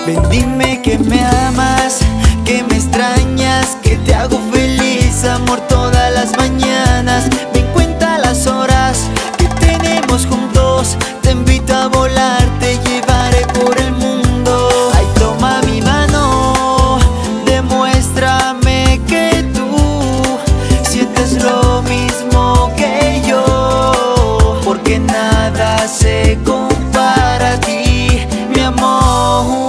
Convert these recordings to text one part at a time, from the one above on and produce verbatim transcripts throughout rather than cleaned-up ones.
Ven, dime que me amas, que me extrañas, que te hago feliz, amor, todas las mañanas. Ven, cuenta las horas que tenemos juntos. Te invito a volar, te llevaré por el mundo. Ay, toma mi mano, demuéstrame que tú sientes lo mismo que yo, porque nada se compara a ti, mi amor.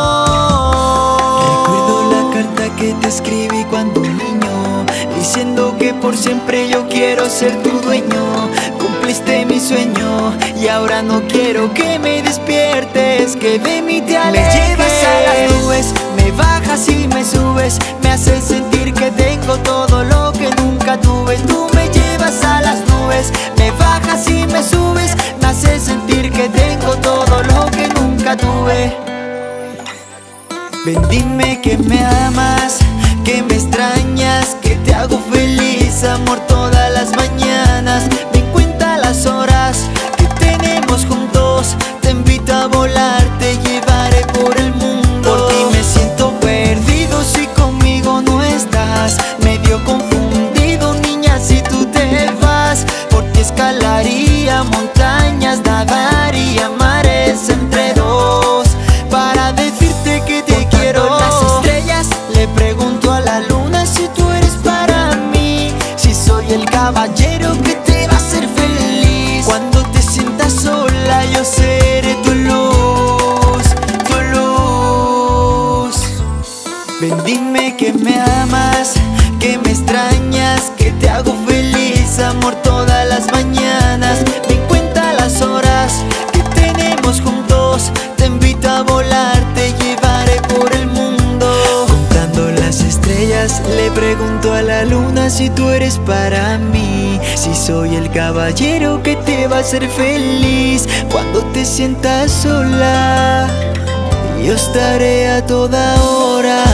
Que te escribí cuando un niño, diciendo que por siempre yo quiero ser tu dueño. Cumpliste mi sueño y ahora no quiero que me despiertes, que de mí te alejes. Me llevas a las nubes, me bajas y me subes, me haces sentir que tengo todo lo que nunca tuve. Tú me llevas a las nubes, me bajas y me subes, me haces sentir que tengo todo lo que nunca tuve. Ven, dime que me amas, que me extrañas, que te hago feliz, amor, todas las mañanas. Ven, cuenta las horas que tenemos juntos. Te invito a volar, te llevaré por el mundo. Por ti me siento perdido si conmigo no estás, medio confundido, niña, si tú te vas. Por ti escalaría montañas, nadaría mares entre dos, para decirte que te quiero. Las estrellas le pregunto a la luna si tú eres para mí, si soy el caballero que te va a hacer feliz. Cuando te sientas sola yo seré tu luz, tu luz. Ven, dime que me amas, que me extrañas, que te hago feliz, amor, todas las mañanas. Ven, cuenta las horas que tenemos juntos. Te invito a volar, te llevaré por el mundo. Contando las estrellas le pregunto a la luna si tú eres para mí, si soy el caballero que te va a hacer feliz. Cuando te sientas sola yo estaré a toda hora.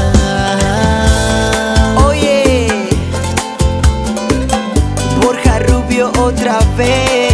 Oye, Borja Rubio otra vez.